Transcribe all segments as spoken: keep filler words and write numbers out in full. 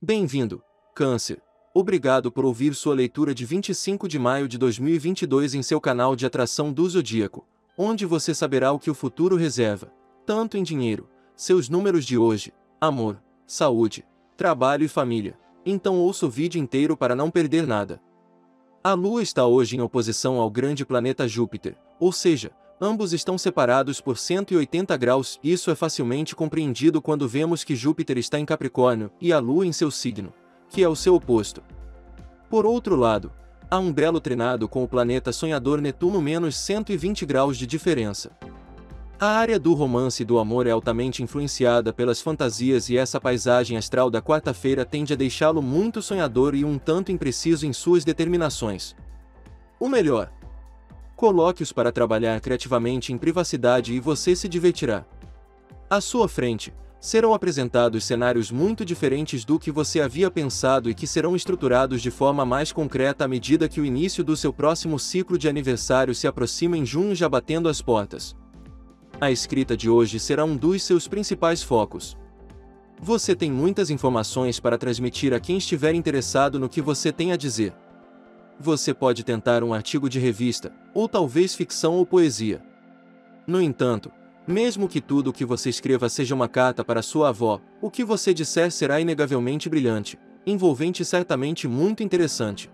Bem-vindo, Câncer. Obrigado por ouvir sua leitura de vinte e cinco de maio de dois mil e vinte e dois em seu canal de atração do Zodíaco, onde você saberá o que o futuro reserva, tanto em dinheiro, seus números de hoje, amor, saúde, trabalho e família. Então ouça o vídeo inteiro para não perder nada. A Lua está hoje em oposição ao grande planeta Júpiter, ou seja, ambos estão separados por cento e oitenta graus. Isso é facilmente compreendido quando vemos que Júpiter está em Capricórnio e a Lua em seu signo, que é o seu oposto. Por outro lado, há um belo treinado com o planeta sonhador Netuno menos cento e vinte graus de diferença. A área do romance e do amor é altamente influenciada pelas fantasias e essa paisagem astral da quarta-feira tende a deixá-lo muito sonhador e um tanto impreciso em suas determinações. O melhor: coloque-os para trabalhar criativamente em privacidade e você se divertirá. À sua frente, serão apresentados cenários muito diferentes do que você havia pensado e que serão estruturados de forma mais concreta à medida que o início do seu próximo ciclo de aniversário se aproxima em junho, já batendo as portas. A escrita de hoje será um dos seus principais focos. Você tem muitas informações para transmitir a quem estiver interessado no que você tem a dizer. Você pode tentar um artigo de revista, ou talvez ficção ou poesia. No entanto, mesmo que tudo o que você escreva seja uma carta para sua avó, o que você disser será inegavelmente brilhante, envolvente e certamente muito interessante.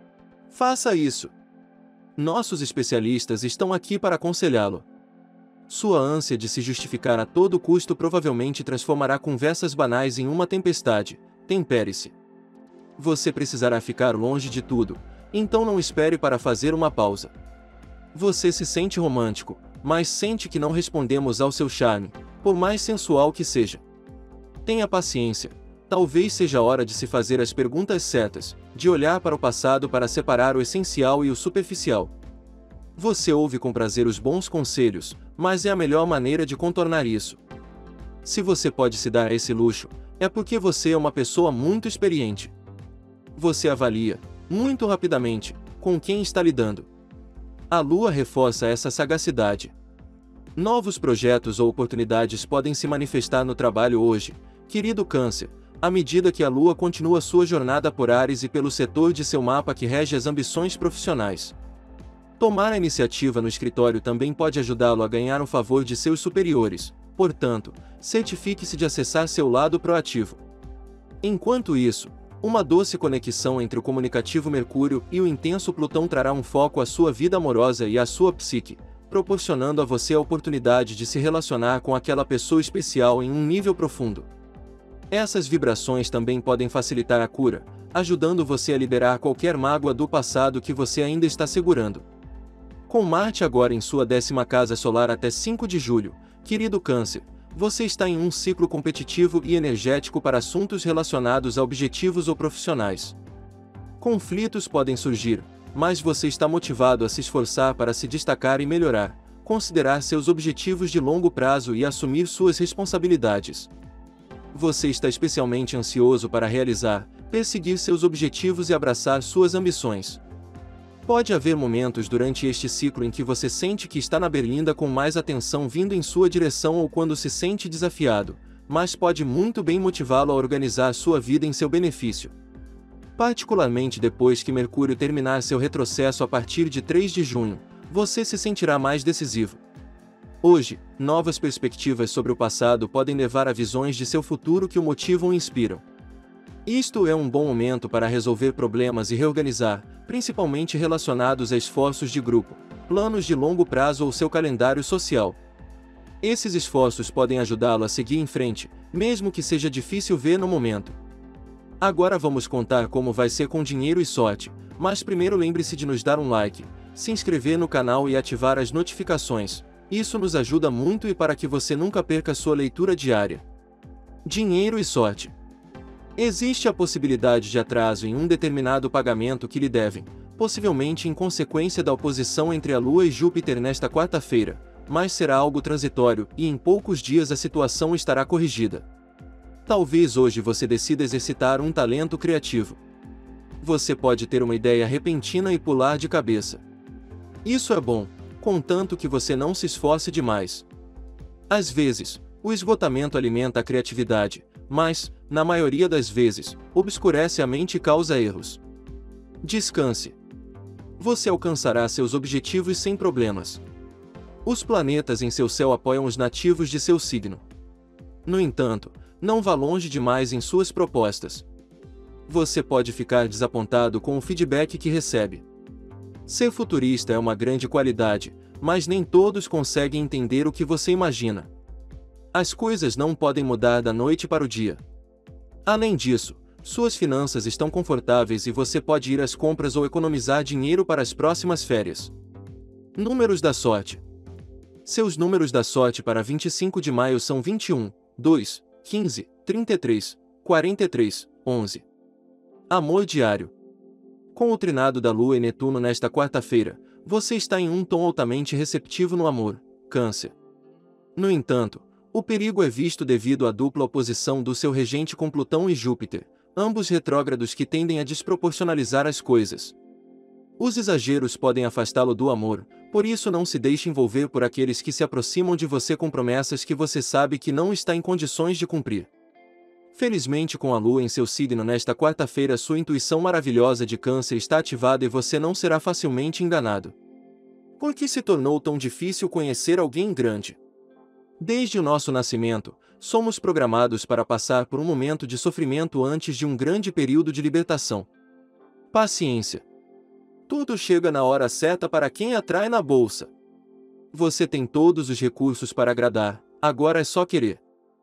Faça isso! Nossos especialistas estão aqui para aconselhá-lo. Sua ânsia de se justificar a todo custo provavelmente transformará conversas banais em uma tempestade. Tempere-se. Você precisará ficar longe de tudo, então não espere para fazer uma pausa. Você se sente romântico, mas sente que não respondemos ao seu charme, por mais sensual que seja. Tenha paciência, talvez seja a hora de se fazer as perguntas certas, de olhar para o passado para separar o essencial e o superficial. Você ouve com prazer os bons conselhos, mas é a melhor maneira de contornar isso. Se você pode se dar esse luxo, é porque você é uma pessoa muito experiente. Você avalia, muito rapidamente, com quem está lidando. A Lua reforça essa sagacidade. Novos projetos ou oportunidades podem se manifestar no trabalho hoje, querido Câncer, à medida que a Lua continua sua jornada por Áries e pelo setor de seu mapa que rege as ambições profissionais. Tomar a iniciativa no escritório também pode ajudá-lo a ganhar o favor de seus superiores, portanto, certifique-se de acessar seu lado proativo. Enquanto isso, uma doce conexão entre o comunicativo Mercúrio e o intenso Plutão trará um foco à sua vida amorosa e à sua psique, proporcionando a você a oportunidade de se relacionar com aquela pessoa especial em um nível profundo. Essas vibrações também podem facilitar a cura, ajudando você a liberar qualquer mágoa do passado que você ainda está segurando. Com Marte agora em sua décima casa solar até cinco de julho, querido Câncer, você está em um ciclo competitivo e energético para assuntos relacionados a objetivos ou profissionais. Conflitos podem surgir, mas você está motivado a se esforçar para se destacar e melhorar, considerar seus objetivos de longo prazo e assumir suas responsabilidades. Você está especialmente ansioso para realizar, perseguir seus objetivos e abraçar suas ambições. Pode haver momentos durante este ciclo em que você sente que está na berlinda com mais atenção vindo em sua direção ou quando se sente desafiado, mas pode muito bem motivá-lo a organizar sua vida em seu benefício. Particularmente depois que Mercúrio terminar seu retrocesso a partir de três de junho, você se sentirá mais decisivo. Hoje, novas perspectivas sobre o passado podem levar a visões de seu futuro que o motivam e inspiram. Isto é um bom momento para resolver problemas e reorganizar, principalmente relacionados a esforços de grupo, planos de longo prazo ou seu calendário social. Esses esforços podem ajudá-lo a seguir em frente, mesmo que seja difícil ver no momento. Agora vamos contar como vai ser com dinheiro e sorte, mas primeiro lembre-se de nos dar um like, se inscrever no canal e ativar as notificações. Isso nos ajuda muito e para que você nunca perca sua leitura diária. Dinheiro e sorte. Existe a possibilidade de atraso em um determinado pagamento que lhe devem, possivelmente em consequência da oposição entre a Lua e Júpiter nesta quarta-feira, mas será algo transitório e em poucos dias a situação estará corrigida. Talvez hoje você decida exercitar um talento criativo. Você pode ter uma ideia repentina e pular de cabeça. Isso é bom, contanto que você não se esforce demais. Às vezes, o esgotamento alimenta a criatividade, mas, na maioria das vezes, obscurece a mente e causa erros. Descanse. Você alcançará seus objetivos sem problemas. Os planetas em seu céu apoiam os nativos de seu signo. No entanto, não vá longe demais em suas propostas. Você pode ficar desapontado com o feedback que recebe. Ser futurista é uma grande qualidade, mas nem todos conseguem entender o que você imagina. As coisas não podem mudar da noite para o dia. Além disso, suas finanças estão confortáveis e você pode ir às compras ou economizar dinheiro para as próximas férias. Números da sorte. Seus números da sorte para vinte e cinco de maio são vinte e um, dois, quinze, trinta e três, quarenta e três, onze. Amor diário. Com o trinado da Lua e Netuno nesta quarta-feira, você está em um tom altamente receptivo no amor, Câncer. No entanto, o perigo é visto devido à dupla oposição do seu regente com Plutão e Júpiter, ambos retrógrados que tendem a desproporcionalizar as coisas. Os exageros podem afastá-lo do amor, por isso não se deixe envolver por aqueles que se aproximam de você com promessas que você sabe que não está em condições de cumprir. Felizmente, com a Lua em seu signo nesta quarta-feira, sua intuição maravilhosa de Câncer está ativada e você não será facilmente enganado. Por que se tornou tão difícil conhecer alguém grande? Desde o nosso nascimento, somos programados para passar por um momento de sofrimento antes de um grande período de libertação. Paciência. Tudo chega na hora certa para quem atrai na bolsa. Você tem todos os recursos para agradar, agora é só querer.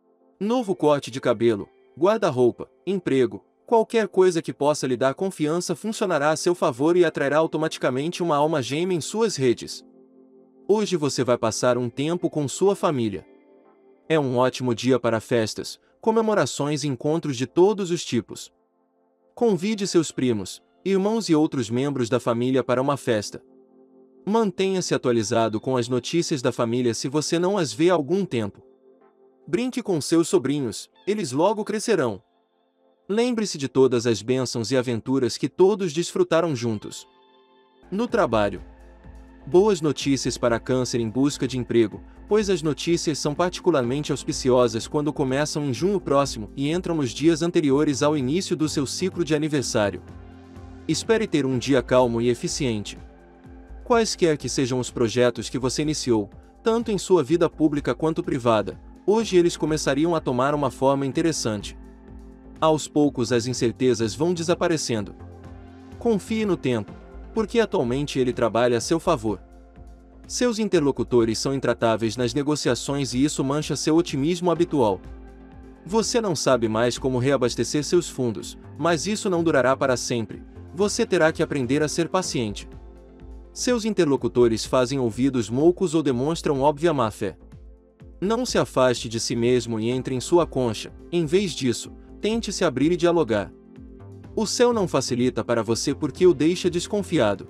Novo corte de cabelo, guarda-roupa, emprego, qualquer coisa que possa lhe dar confiança funcionará a seu favor e atrairá automaticamente uma alma gêmea em suas redes. Hoje você vai passar um tempo com sua família. É um ótimo dia para festas, comemorações e encontros de todos os tipos. Convide seus primos, irmãos e outros membros da família para uma festa. Mantenha-se atualizado com as notícias da família se você não as vê há algum tempo. Brinque com seus sobrinhos, eles logo crescerão. Lembre-se de todas as bênçãos e aventuras que todos desfrutaram juntos. No trabalho. Boas notícias para Câncer em busca de emprego, pois as notícias são particularmente auspiciosas quando começam em junho próximo e entram nos dias anteriores ao início do seu ciclo de aniversário. Espere ter um dia calmo e eficiente. Quaisquer que sejam os projetos que você iniciou, tanto em sua vida pública quanto privada, hoje eles começariam a tomar uma forma interessante. Aos poucos as incertezas vão desaparecendo. Confie no tempo, porque atualmente ele trabalha a seu favor. Seus interlocutores são intratáveis nas negociações e isso mancha seu otimismo habitual. Você não sabe mais como reabastecer seus fundos, mas isso não durará para sempre. Você terá que aprender a ser paciente. Seus interlocutores fazem ouvidos moucos ou demonstram óbvia má-fé. Não se afaste de si mesmo e entre em sua concha, em vez disso, tente se abrir e dialogar. O céu não facilita para você porque o deixa desconfiado.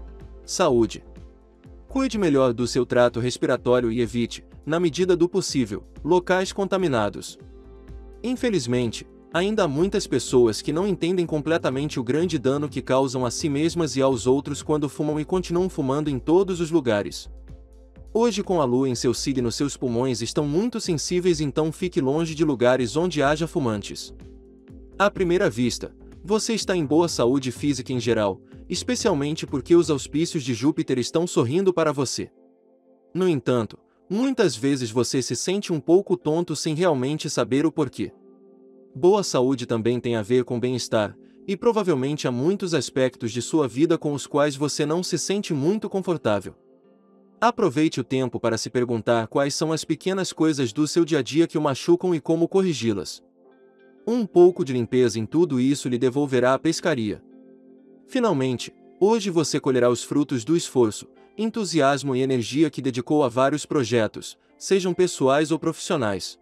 Saúde. Cuide melhor do seu trato respiratório e evite, na medida do possível, locais contaminados. Infelizmente, ainda há muitas pessoas que não entendem completamente o grande dano que causam a si mesmas e aos outros quando fumam e continuam fumando em todos os lugares. Hoje, com a Lua em seu signo, seus pulmões estão muito sensíveis, então fique longe de lugares onde haja fumantes. À primeira vista, você está em boa saúde física em geral, especialmente porque os auspícios de Júpiter estão sorrindo para você. No entanto, muitas vezes você se sente um pouco tonto sem realmente saber o porquê. Boa saúde também tem a ver com bem-estar, e provavelmente há muitos aspectos de sua vida com os quais você não se sente muito confortável. Aproveite o tempo para se perguntar quais são as pequenas coisas do seu dia a dia que o machucam e como corrigi-las. Um pouco de limpeza em tudo isso lhe devolverá a pescaria. Finalmente, hoje você colherá os frutos do esforço, entusiasmo e energia que dedicou a vários projetos, sejam pessoais ou profissionais.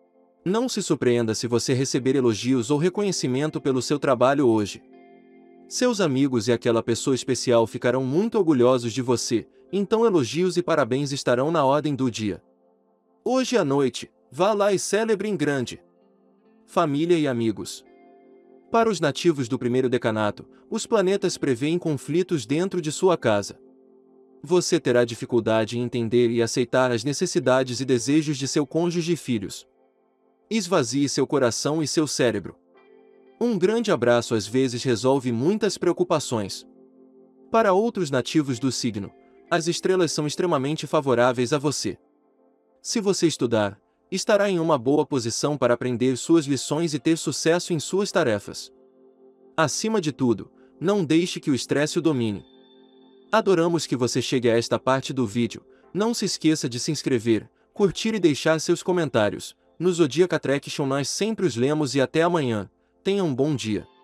Não se surpreenda se você receber elogios ou reconhecimento pelo seu trabalho hoje. Seus amigos e aquela pessoa especial ficarão muito orgulhosos de você, então elogios e parabéns estarão na ordem do dia. Hoje à noite, vá lá e celebre em grande. Família e amigos. Para os nativos do primeiro decanato, os planetas prevêem conflitos dentro de sua casa. Você terá dificuldade em entender e aceitar as necessidades e desejos de seu cônjuge e filhos. Esvazie seu coração e seu cérebro. Um grande abraço às vezes resolve muitas preocupações. Para outros nativos do signo, as estrelas são extremamente favoráveis a você. Se você estudar, estará em uma boa posição para aprender suas lições e ter sucesso em suas tarefas. Acima de tudo, não deixe que o estresse o domine. Adoramos que você chegue a esta parte do vídeo. Não se esqueça de se inscrever, curtir e deixar seus comentários. No Zodiac Attraction nós sempre os lemos e até amanhã. Tenha um bom dia.